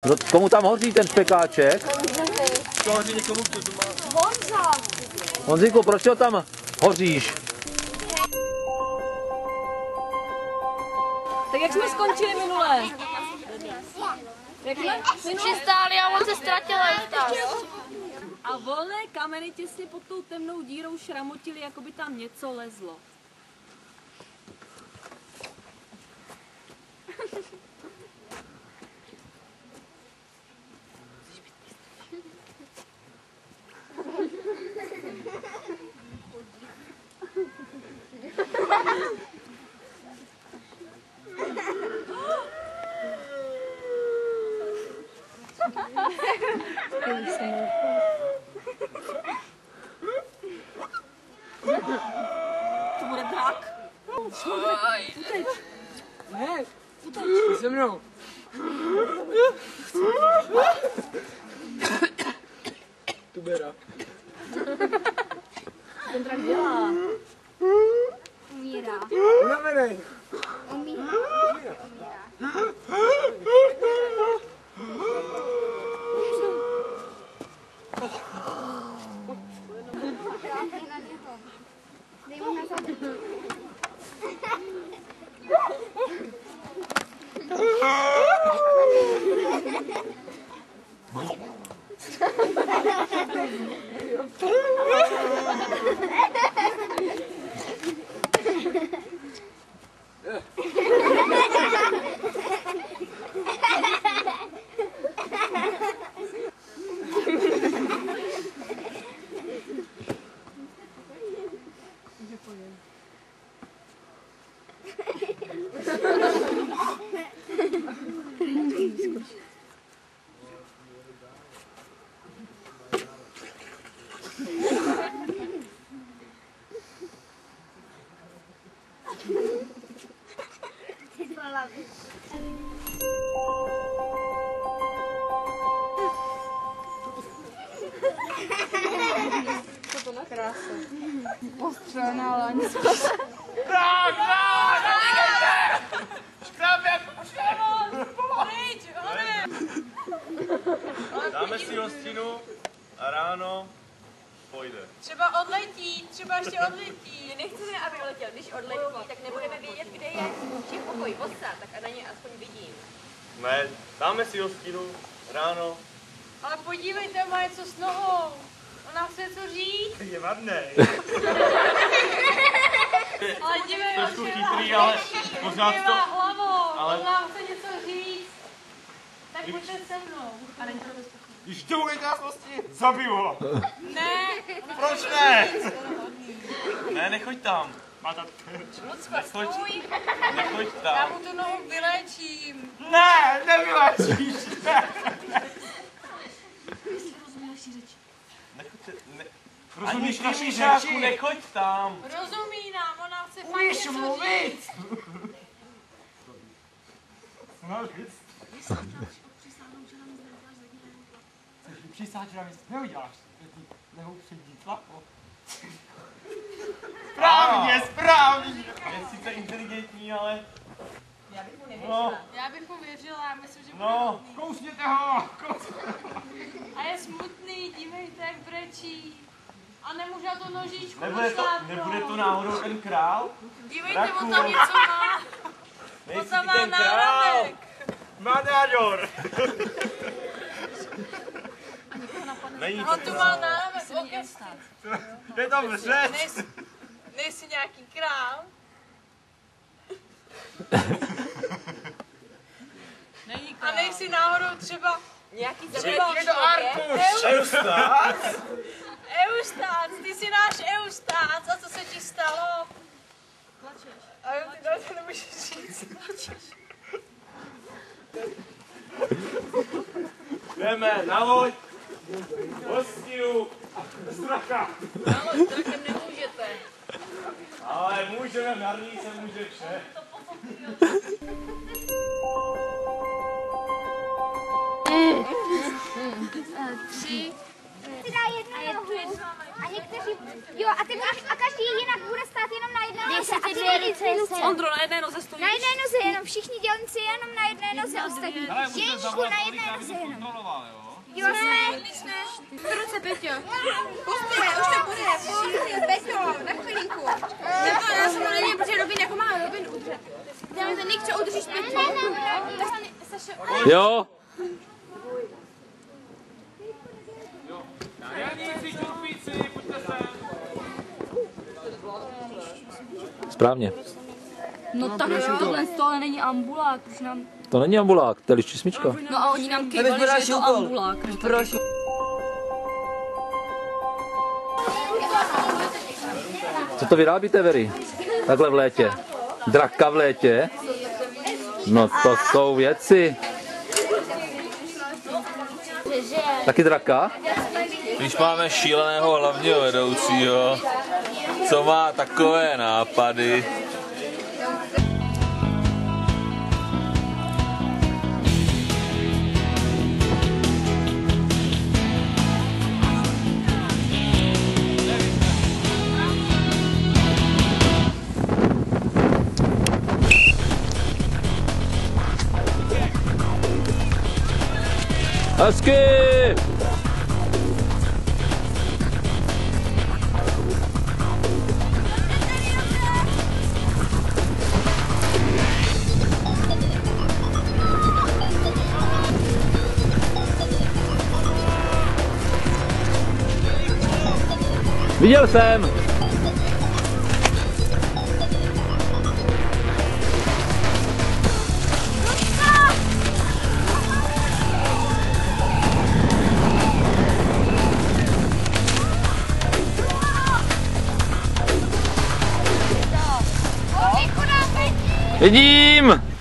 Komu tam hoří ten špekáček? To hoří někomu, kdo to má. Honza! Honzíku, proč ho tam hoříš? Tak jak jsme skončili minule? Jak jsme? Přistáli a on se ztratil A volné kameny těsně pod tou temnou dírou šramotily, jako by tam něco lezlo. To bude drak. Uteč. Ne, uteč se mnou. Tubera. Ten drak dělá. Umírá. Unavenej. Umírá. Dej mu na zadek. Co to na krása? Postřelená laň. Prák, škrám jak Pryč, honem! dáme si hostinu a ráno pojde. Třeba odletí, třeba ještě odletí. My nechceme, aby letěl. Když odletí, tak nebudeme vědět, kde je. Když je v pokoji odstát, tak a na ně aspoň vidím. Ne, dáme si hostinu, ráno. Ale podívejte, má něco s nohou. Ona chce co říct. Je vadnej. Ale dívej, Trošku chytrý, ale pořád to... hlavou. ale- Ona chce něco říct. Tak pojďte se mnou. A není to bezpečné. Když to bude nás hostiny, zabiju ho. Ne. Proč ne? Ne, nechoď tam. Lucka, stůj. Nechoď Já tam. mu tu nohu vyléčím. Ne, nevylečíš. Nechoďte, ne. Rozumíš Ani naší Míšáku, řeči? nechoď tam. Rozumí nám, ona chce fakt Umíš něco mluvit? říct. Přisát, že nám nic neuděláš. Nehoupředí tlapo. Správně. Je sice inteligentní, ale... Já bych mu No, nevěřila. Já bych mu věřila, já myslím, že bude no. hodný. Kousněte ho! A je smutný, dívejte, jak brečí. A nemůže na to nožičku Nebude to náhodou ten král? Dívejte, Draku. on tam něco má. Nejsi On tam ty má ten král. náradek. Má nádor. Není On to tu má král. náradek. Okay. Je tam řeč. Nejsi nějaký král? A nejsi náhodou třeba Nějaký Třeba- zabitý Je to Artuš. Eustác. Eustác, ty jsi náš Eustác, a co se ti stalo? Plačeš. A jo, ty to nemůžeš říct. Plačeš. Jdeme na loď. Hostinu. Straka. Na loď drakem nemůžete. Ale můžeme, marný se může vše. Si dá jednu nohu a někteří, jo, a ty budeš, a každý jinak bude stát jenom na jedné noze. A ty ruce. Ondro, na jedné noze stojí. Na jedné noze jenom, všichni dělníci jenom na jedné noze ostatní. Ježíšku, na jedné noze jenom. Jo, jsme. Ruce, Peťo. Pusti, už to bude. Peťo, na chvilinku. Nebo já jsem nevím, protože Robin jako má Robin udržet. Dáme ten Nick, co udržíš Peťo. Jo? Dělníci, čurpíci, pojďte sem. Správně. No tak tohle z toho není ambulák, už nám... To není ambulák, to je liščí smyčka. No a oni nám kývali, že je to ambulák. Co to vyrábíte, Veri? Takhle v létě. Draka v létě? No to jsou věci. Taky draka? Když máme šíleného hlavního vedoucího, co má takové nápady. Hezky! Viděl jsem! Vidím!